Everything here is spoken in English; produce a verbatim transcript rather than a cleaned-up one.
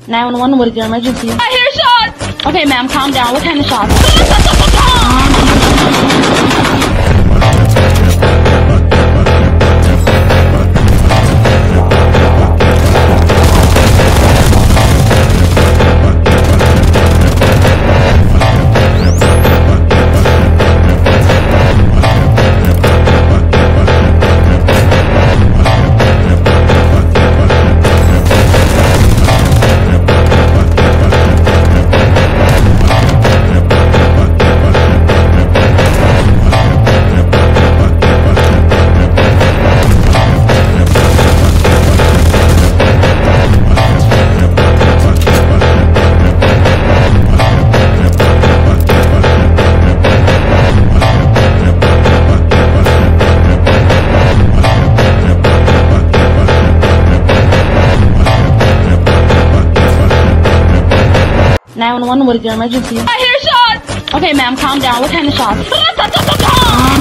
nine one one, what is your emergency? I hear shots! Okay, ma'am, calm down. What kind of shots? nine one one, what is your emergency? I hear shots! Okay, ma'am, calm down. What kind of shots?